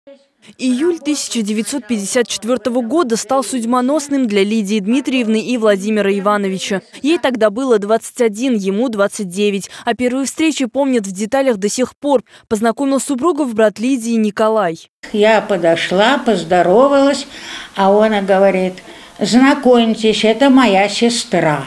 Июль 1954 года стал судьбоносным для Лидии Дмитриевны и Владимира Ивановича. Ей тогда было 21, ему 29. А первые встречи помнят в деталях до сих пор. Познакомил супругов брат Лидии Николай. Я подошла, поздоровалась, а он говорит: знакомьтесь, это моя сестра.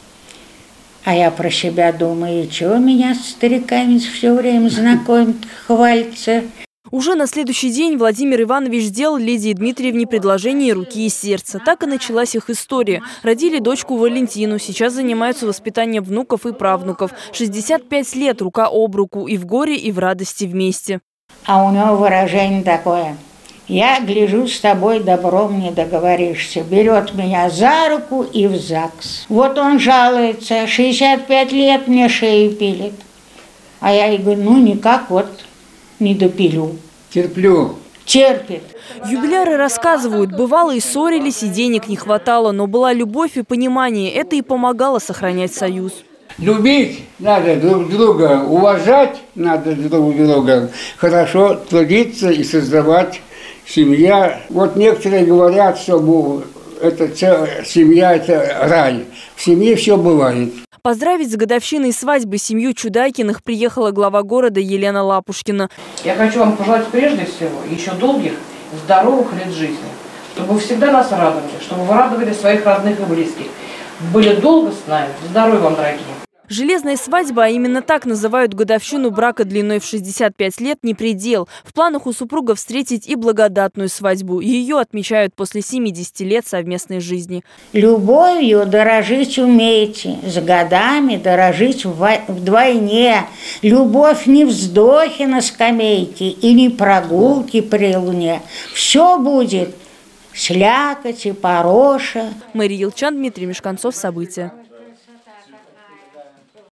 А я про себя думаю, и чего меня с стариками все время знакомят, хвалится. Уже на следующий день Владимир Иванович сделал Лидии Дмитриевне предложение руки и сердца. Так и началась их история. Родили дочку Валентину, сейчас занимаются воспитанием внуков и правнуков. 65 лет рука об руку, и в горе, и в радости вместе. А у него выражение такое: я гляжу, с тобой добром не договоришься. Берет меня за руку и в ЗАГС. Вот он жалуется: 65 лет мне шею пилит. А я ей говорю: ну никак вот не допилю. Терплю. Терпит. Юбиляры рассказывают, бывало и ссорились, и денег не хватало, но была любовь и понимание. Это и помогало сохранять союз. Любить надо друг друга, уважать надо друг друга, хорошо трудиться и создавать семья. Вот некоторые говорят, что семья – это рай. В семье все бывает. Поздравить с годовщиной свадьбы семью Чудайкиных приехала глава города Елена Лапушкина. Я хочу вам пожелать прежде всего еще долгих, здоровых лет жизни, чтобы вы всегда нас радовали, чтобы вы радовали своих родных и близких. Были долго с нами. Здоровья вам, дорогие. Железная свадьба, а именно так называют годовщину брака длиной в 65 лет, не предел. В планах у супругов встретить и благодатную свадьбу. Ее отмечают после 70 лет совместной жизни. Любовью дорожить умейте, с годами дорожить вдвойне. Любовь не вздохи на скамейке и не прогулки при луне. Все будет слякоть и пороша. Мария Елчан, Дмитрий Мешканцов. События.